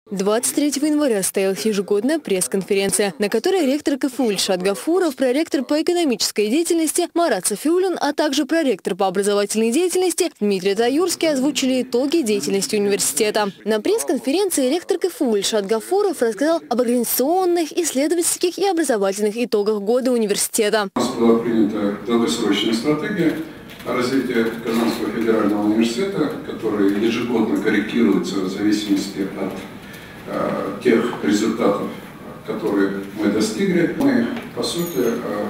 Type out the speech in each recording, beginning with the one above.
23 января состоялась ежегодная пресс-конференция, на которой ректор КФУ Ильшат Гафуров, проректор по экономической деятельности Марат Сафиуллин, а также проректор по образовательной деятельности Дмитрий Таюрский озвучили итоги деятельности университета. На пресс-конференции ректор КФУ Ильшат Гафуров рассказал об организационных, исследовательских и образовательных итогах года университета. У нас была принята долгосрочная стратегия развития Казанского федерального университета, которая ежегодно корректируется в зависимости от тех результатов, которые мы достигли. Мы, по сути,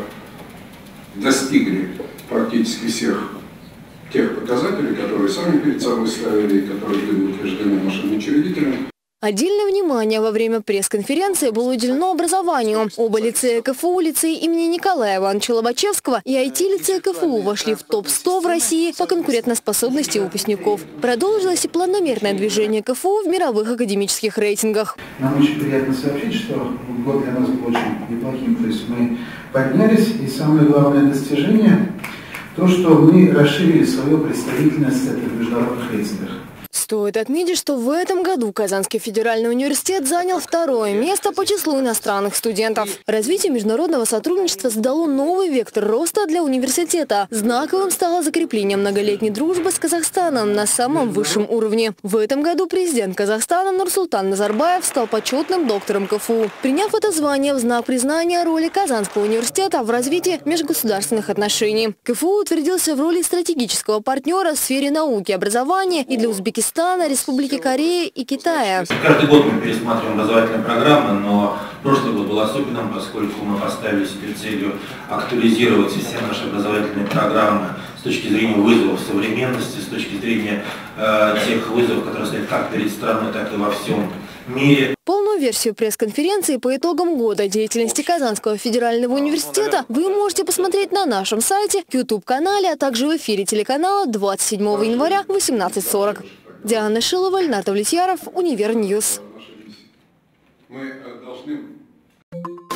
достигли практически всех тех показателей, которые сами перед собой ставили и которые были утверждены нашими учредителями. Отдельное внимание во время пресс-конференции было уделено образованию. Оба лицея КФУ, лицей имени Николая Ивановича Лобачевского и IT-лицей КФУ вошли в топ-100 в России по конкурентоспособности выпускников. Продолжилось и планомерное движение КФУ в мировых академических рейтингах. Нам очень приятно сообщить, что год для нас был очень неплохим. То есть мы поднялись, и самое главное достижение – то, что мы расширили свою представительность в международных рейтингах. Стоит отметить, что в этом году Казанский федеральный университет занял второе место по числу иностранных студентов. Развитие международного сотрудничества задало новый вектор роста для университета. Знаковым стало закрепление многолетней дружбы с Казахстаном на самом высшем уровне. В этом году президент Казахстана Нурсултан Назарбаев стал почетным доктором КФУ, приняв это звание в знак признания роли Казанского университета в развитии межгосударственных отношений. КФУ утвердился в роли стратегического партнера в сфере науки и образования и для Узбекистана, Республики Корея и Китая. Каждый год мы пересматриваем образовательные программы, но прошлый год был особенным, поскольку мы поставили себе целью актуализировать все наши образовательные программы с точки зрения вызовов современности, с точки зрения тех вызовов, которые стоят как перед страной, так и во всем мире. Полную версию пресс-конференции по итогам года деятельности Казанского федерального университета вы можете посмотреть на нашем сайте, YouTube-канале, а также в эфире телеканала 27 января в 18:40. Диана Шилова, Ильнар Тавлетьяров, Универньюз. Мы должны